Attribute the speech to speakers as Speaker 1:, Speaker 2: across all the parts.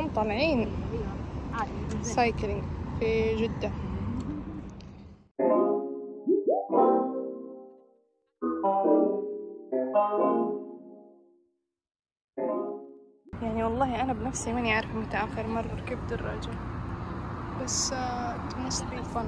Speaker 1: اليوم طالعين سايكلينج في جدة. يعني والله أنا بنفسي ماني عارفة متى آخر مرة ركبت دراجة، بس it must be fun.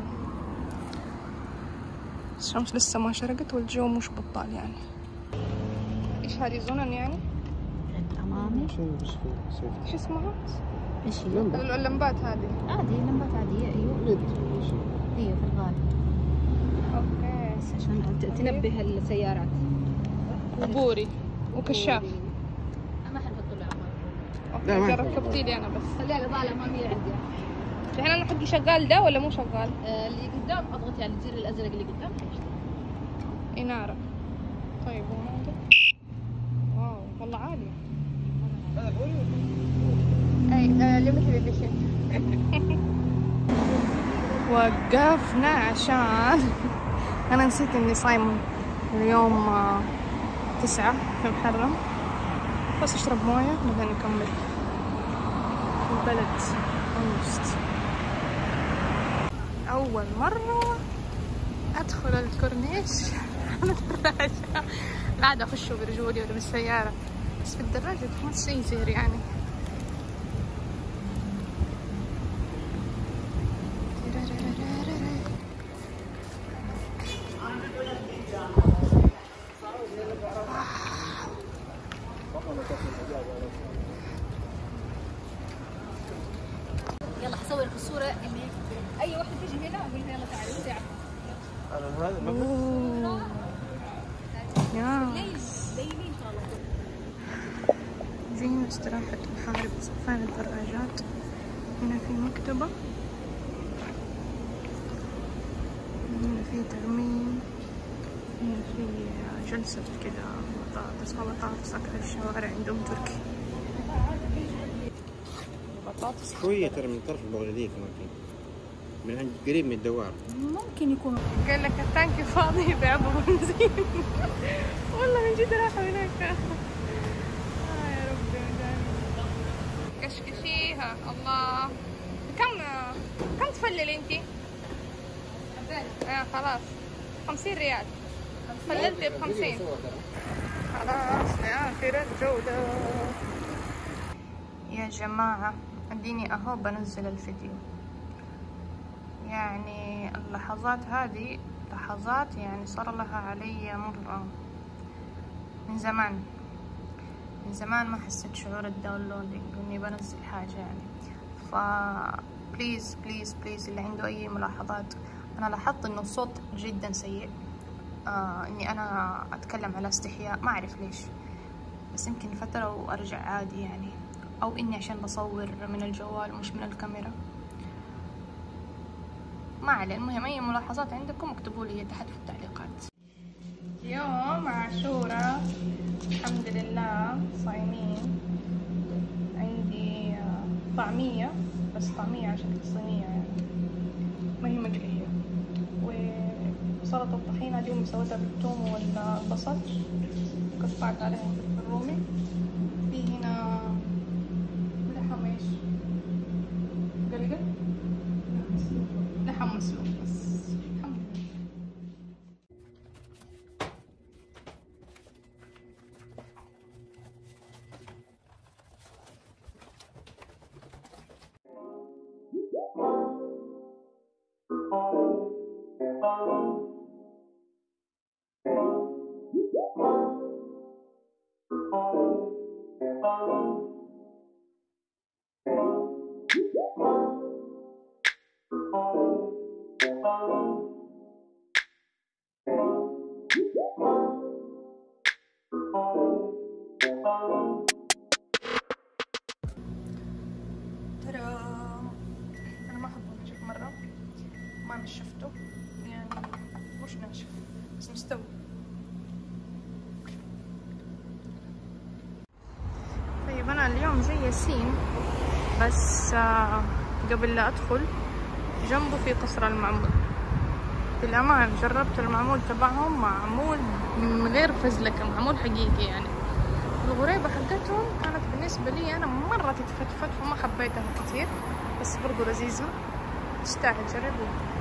Speaker 1: الشمس لسه ما شرقت والجو مش بطال يعني. إيش هذه زونن يعني؟
Speaker 2: أمامي
Speaker 1: إيش اسمها؟
Speaker 2: إيش هي؟
Speaker 1: اللمبات هذه
Speaker 2: عادي، لمبات عادية. أيوه أيوه في الغالب.
Speaker 1: أوكي
Speaker 2: عشان تنبه السيارات.
Speaker 1: وبوري وكشاف.
Speaker 2: ما حنحط له
Speaker 1: أوكي إذا ركبتي لي أنا بس.
Speaker 2: خليها الإضاءة الأمامية عندي.
Speaker 1: الحين أنا حقي شغال ده ولا مو شغال؟
Speaker 2: اللي قدام اضغطي على الزر الأزرق اللي قدام.
Speaker 1: إنارة. طيب وهذا؟ واو والله عالي. أي ليميتد إديشن. وقفنا عشان أنا نسيت إني صايم اليوم 9 في محرم، بس أشرب موية بعدين نكمل. البلد أوست. أول مرة أدخل الكورنيش على الدراجة. قاعدة أخشه برجولي ولا بالسيارة، بس في الدراجة ما تصير يعني.
Speaker 2: يلا حصور في الصورة اللي أي واحدة تيجي هنا أقول لها يلا تعالي ساعة. ليلي إن شاء الله.
Speaker 1: جينا استراحة محارب صفان الدراجات. هنا في مكتبة، هنا في ترميم، هنا في جلسة كده بطاطس أكل الشوارع عندهم تركي. بطاطس
Speaker 3: شوية ترى من طرف البغدادية كمان من عند قريب من الدوار.
Speaker 2: ممكن يكون
Speaker 1: قال لك التانك فاضي بيعبوا بنزين. والله من جد راحوا هناك. يا ربي كشكشيها. الله كم تفللي انتي؟ خلاص 50 ريال. فللتي ب50. خلاص لآخر الجولة يا جماعة. اديني اهو بنزل الفيديو. يعني اللحظات هذه لحظات يعني صار لها علي مرة من زمان ما حسيت شعور الداونلودينج اني بنزل حاجة يعني. ف بليز بليز بليز اللي عنده اي ملاحظات. انا لاحظت انه الصوت جدا سيء. اني انا اتكلم على استحياء، ما اعرف ليش، بس يمكن فترة وارجع عادي يعني، او اني عشان بصور من الجوال مش من الكاميرا، ما عليه. المهم اي ملاحظات عندكم اكتبوا لي تحت في التعليقات. يوم عاشوراء الحمد لله صايمين. عندي طعمية، بس طعمية على شكل صينية يعني ما هي مقلية، وسلطة الطحينة دي مسويتها بالثوم والبصل، قطعت عليها فلفل رومي. في هنا لحم ايش؟ قلقل؟ لحم مسلوق بس. الحمد لله. ترى انا ما احبه ناشف مره، ما نشفته يعني، مش ناشف بس مستوي. طيب انا اليوم زي ياسين، بس قبل لا ادخل جنبه في قصر المعمول. بالأمان جربت المعمول تبعهم، معمول من غير فزلكة، معمول حقيقي يعني. الغريبة حقتهم كانت بالنسبة لي أنا مرة تتفتفت فما حبيتها كثير، بس برضو لذيذة تستاهل جربوا.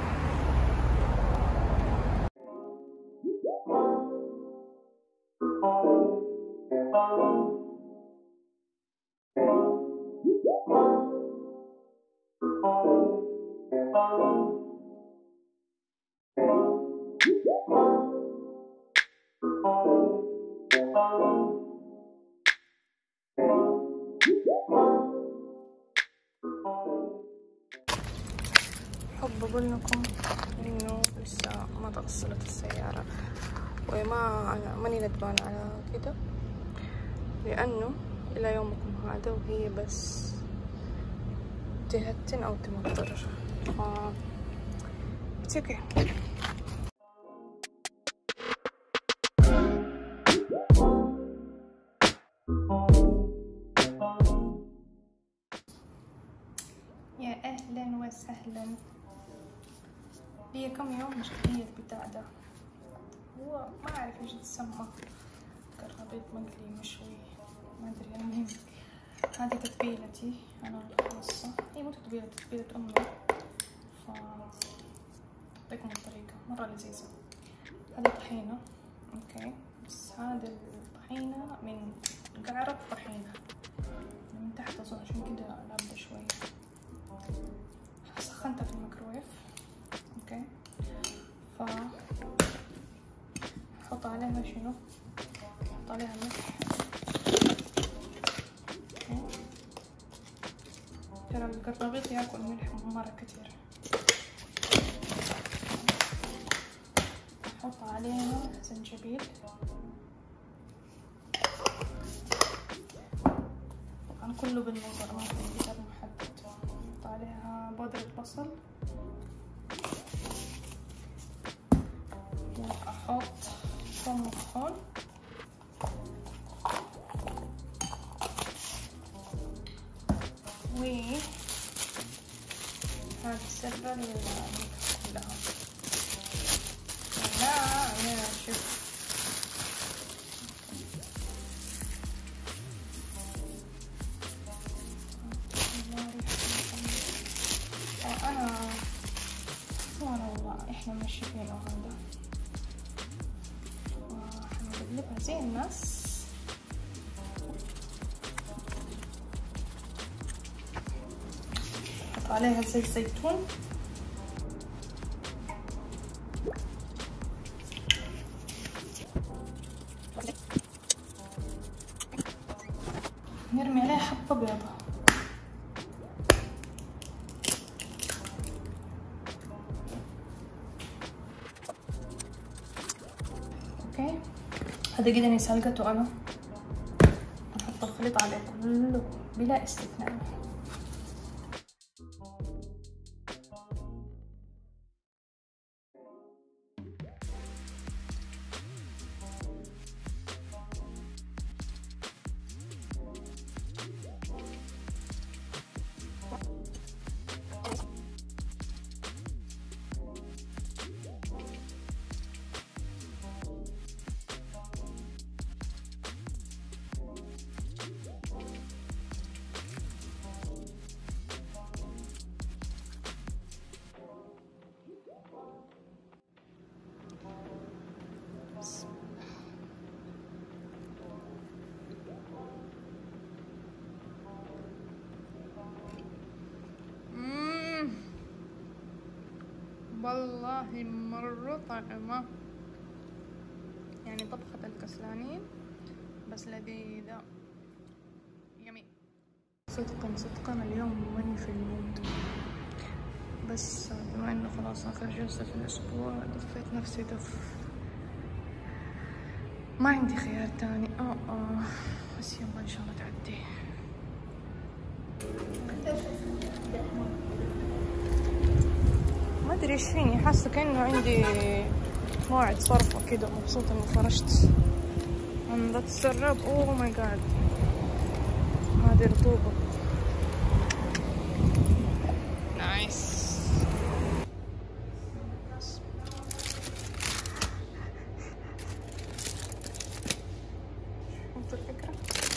Speaker 1: حب أقول لكم إنه لسه ما توصلت السيارة، وما أنا ماني ندمان على كده، لأنه إلى يومكم هذا وهي بس تهتن أو تمطر. It's okay. يا أهلا وسهلا. هي كم يوم مشغلية البتاع ده، هو ما أعرف إيش تسمى، كرابيط مقلي مشوي ما أدري. المهم هذه تتبيلتي أنا الخاصة، هي مو تتبيلة، تتبيلة أمي، أعطيكم الطريقة مرة لذيذة. هذه طحينة أوكي، بس هذه الطحينة من قعرة طحينة من تحت أظن، عشان كده لابدة شوية. سخنتها في الميكرويف أوكي، أحط عليها شنو؟ أحط عليها ملح أوكي. ترى القرنبيط ياكل ملح مرة كتير. أحط عليها زنجبيل، طبعا كله بالنظر ما في قدر محدد. أحط عليها بودرة بصل، وأحط ثوم مطحون، هذا سر النكهة كلها. أنا شوف أنا والله إحنا ماشي فينا هذا، حنقلبها زي الناس. حط عليها زيت زيتون، نرمي عليها حبة بيضة اوكي. هذا كده اني سلقته انا. نحط الخليط عليه كله بلا استثناء. والله مرة طعمة، يعني طبخة الكسلانين بس لذيذة يمين. صدقا اليوم ماني في المود، بس بما انه خلاص اخر جلسة في الاسبوع دفيت نفسي دف، ما عندي خيار تاني. بس يلا ان شاء الله تعدي. ما ادري ايش فيني، حاسه كانه عندي موعد صرفه كده، مبسوطه اني فرشت عم بتسرب. اوه ماي جاد، هذه رطوبه. نايس. فهمت الفكره؟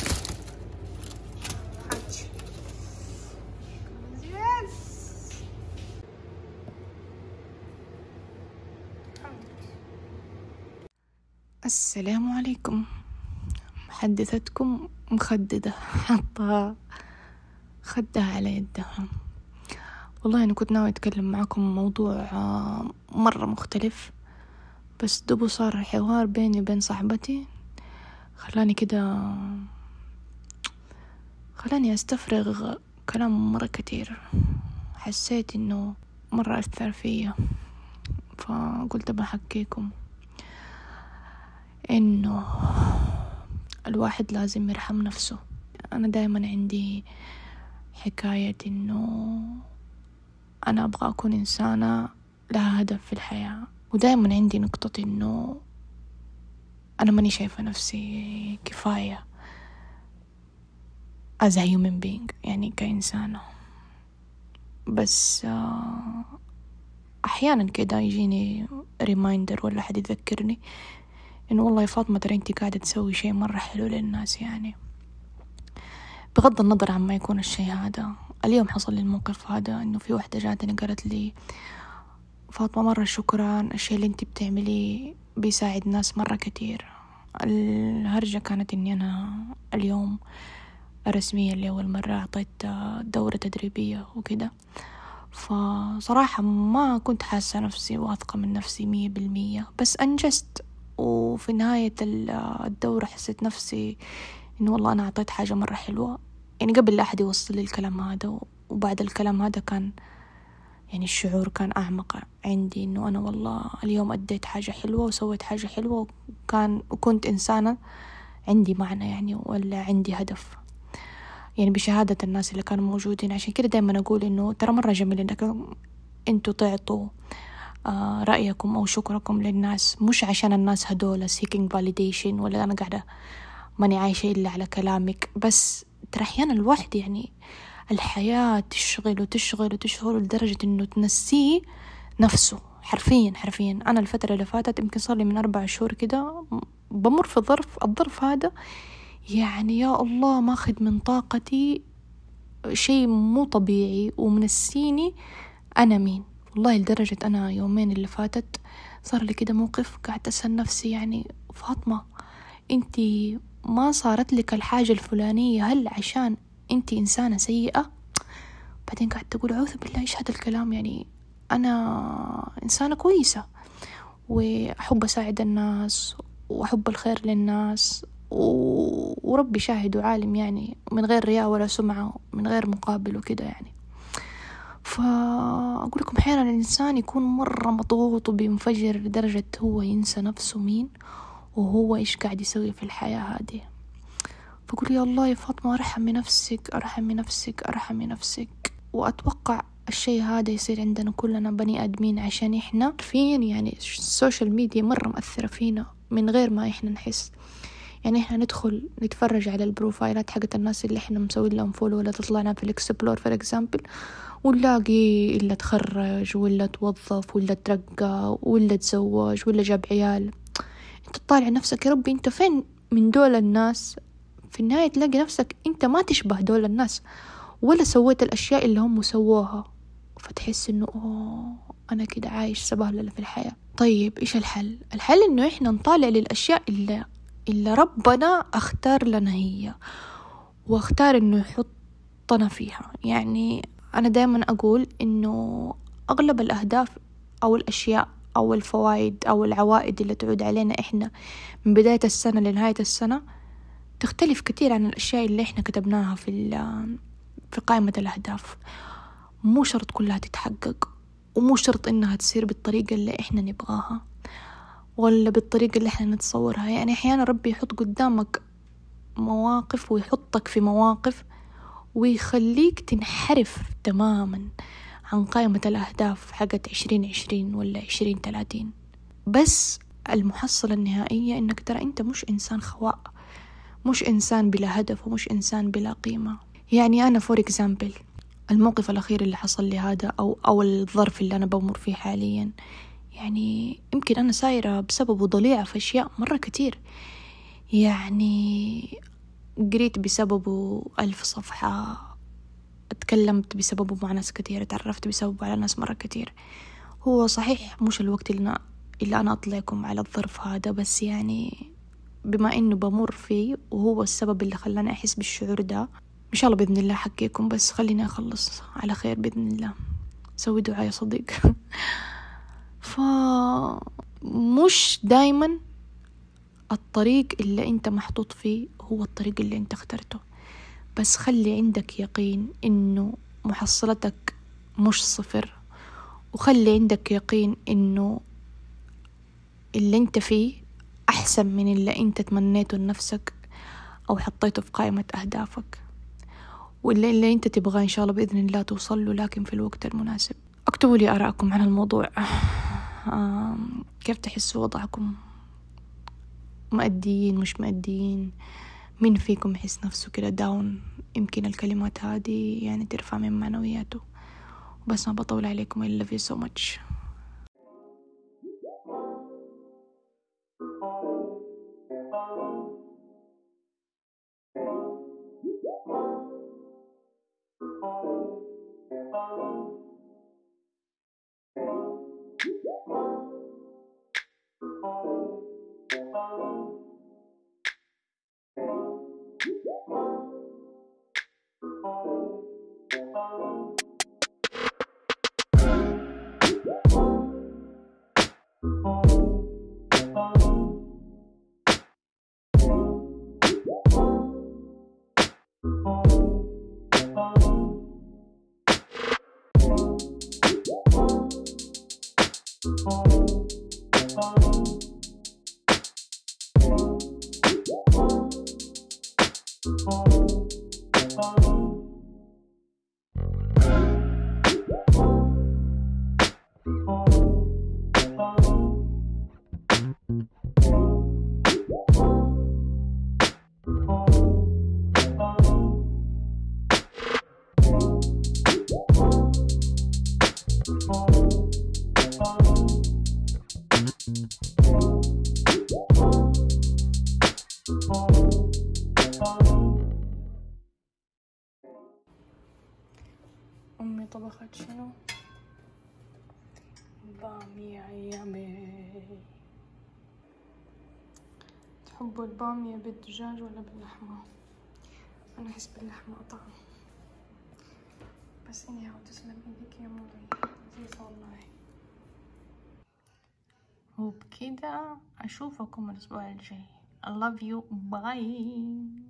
Speaker 1: السلام عليكم. محدثتكم مخددة، حاطة خدها على يدها. والله أنا كنت ناوي أتكلم معكم موضوع مرة مختلف، بس دبو صار حوار بيني وبين صاحبتي خلاني كده، خلاني أستفرغ كلام مرة كتير. حسيت إنه مرة أثر فيا، فقلت بحكيكم إنه الواحد لازم يرحم نفسه. أنا دايما عندي حكاية إنه أنا أبغى أكون إنسانة لها هدف في الحياة، ودايما عندي نقطة إنه أنا ماني شايفة نفسي كفاية as a human being، يعني كإنسانة. بس أحيانا كده يجيني ريمايندر ولا حد يذكرني إنه والله يا فاطمة ترى أنتي قاعدة تسوي شيء مرة حلو للناس. يعني بغض النظر عن ما يكون الشيء هذا. اليوم حصل لي الموقف هذا، إنه في واحدة جاتني قالت لي فاطمة مرة شكرا، الشيء اللي أنتي بتعمليه بيساعد ناس مرة كتير. الهرجة كانت إني أنا اليوم رسميا لأول مرة أعطيت دورة تدريبية وكده، فصراحة ما كنت حاسة نفسي واثقة من نفسي 100%، بس أنجزت. وفي نهاية الدورة حسيت نفسي إنه والله أنا أعطيت حاجة مرة حلوة. يعني قبل لا أحد يوصل لي الكلام هذا، وبعد الكلام هذا كان يعني الشعور كان أعمق عندي، إنه أنا والله اليوم أديت حاجة حلوة وسويت حاجة حلوة، وكنت إنسانة عندي معنى يعني، ولا عندي هدف يعني بشهادة الناس اللي كانوا موجودين. عشان كده دايما أقول إنه ترى مرة جميل إنك أنتوا تعطوا رأيكم أو شكركم للناس، مش عشان الناس هدول seeking validation، ولا أنا قاعدة ماني عايشة إلا على كلامك. بس ترى أحيانا الواحد يعني الحياة تشغل وتشغل وتشغل لدرجة إنه تنسيه نفسه. حرفيا أنا الفترة اللي فاتت يمكن صار لي من 4 شهور كده بمر في الظرف هذا، يعني يا الله ماخذ من طاقتي شيء مو طبيعي، ومنسيني أنا مين. والله لدرجة أنا يومين اللي فاتت صار لي كده موقف، قاعدة أسأل نفسي يعني فاطمة أنتي ما صارت لك الحاجة الفلانية هل عشان أنتي إنسانة سيئة؟ بعدين قاعدة تقول أعوذ بالله إيش هذا الكلام، يعني أنا إنسانة كويسة وأحب أساعد الناس وأحب الخير للناس، وربي شاهد وعالم يعني، من غير رياء ولا سمعة، من غير مقابل وكده يعني. فأقول لكم أحيانا الإنسان يكون مرة مضغوط وبينفجر لدرجة هو ينسى نفسه مين وهو إيش قاعد يسوي في الحياة هذه. فقول يا الله يا فاطمة ارحمي نفسك. وأتوقع الشيء هذا يصير عندنا كلنا بني آدمين، عشان إحنا عارفين يعني السوشيال ميديا مرة مؤثرة فينا من غير ما إحنا نحس. يعني إحنا ندخل نتفرج على البروفايلات حقت الناس اللي إحنا مسوين لهم فولو، ولا تطلعنا في الإكسبلور فور إكزامبل، ونلاقي إلا تخرج ولا توظف ولا ترقى ولا تزوج ولا جاب عيال. أنت تطالع نفسك يا ربي أنت فين من دول الناس؟ في النهاية تلاقي نفسك أنت ما تشبه دول الناس، ولا سويت الأشياء اللي هم سووها، فتحس إنه أنا كده عايش سبهللة في الحياة. طيب إيش الحل؟ الحل إنه إحنا نطالع للأشياء اللي ربنا اختار لنا هي، واختار إنه يحطنا فيها. يعني أنا دائما أقول إنه أغلب الأهداف أو الأشياء أو الفوائد أو العوائد اللي تعود علينا إحنا من بداية السنة لنهاية السنة تختلف كتير عن الأشياء اللي إحنا كتبناها في قائمة الأهداف. مو شرط كلها تتحقق، ومو شرط إنها تصير بالطريقة اللي إحنا نبغاها ولا بالطريقة اللي إحنا نتصورها. يعني أحيانا ربي يحط قدامك مواقف ويحطك في مواقف ويخليك تنحرف تماما عن قائمة الأهداف حقت 2020 ولا 2030. بس المحصلة النهائية إنك ترى أنت مش إنسان خواء، مش إنسان بلا هدف، ومش إنسان بلا قيمة. يعني أنا فور إكزامبل الموقف الأخير اللي حصل لي هذا أو الظرف اللي أنا بمر فيه حاليا، يعني يمكن أنا سايرة بسببه ضليعة في أشياء مرة كتير. يعني قريت بسببه 1000 صفحة، اتكلمت بسببه مع ناس كتير، تعرفت بسببه على ناس مرة كتير. هو صحيح مش الوقت إلا أنا أطلعكم على الظرف هذا، بس يعني بما إنه بمر فيه وهو السبب اللي خلاني أحس بالشعور ده، إن شاء الله بإذن الله حكيكم. بس خليني أخلص على خير بإذن الله. سوي دعاء يا صديق. فمش دايما الطريق اللي أنت محطوط فيه هو الطريق اللي أنت اخترته، بس خلي عندك يقين إنه محصلتك مش صفر، وخلي عندك يقين إنه اللي أنت فيه أحسن من اللي أنت تمنيته لنفسك أو حطيته في قائمة أهدافك، واللي أنت تبغاه إن شاء الله بإذن الله توصل له، لكن في الوقت المناسب. اكتبوا لي آراءكم عن الموضوع. كيف تحسوا وضعكم؟ مؤديين مش مؤديين؟ مين فيكم يحس نفسه كده داون؟ يمكن الكلمات هذه يعني ترفع من معنوياته. بس ما بطول عليكم. I love you so much. أمي طبخت شنو؟ بامية يامي. تحبوا البامية بالدجاج ولا باللحمة؟ أنا أحس باللحمة أطعم، بس إني تسلم إيدك يا موي، لذيذة والله. وبكده أشوفكم الأسبوع الجاي. I love you. Bye.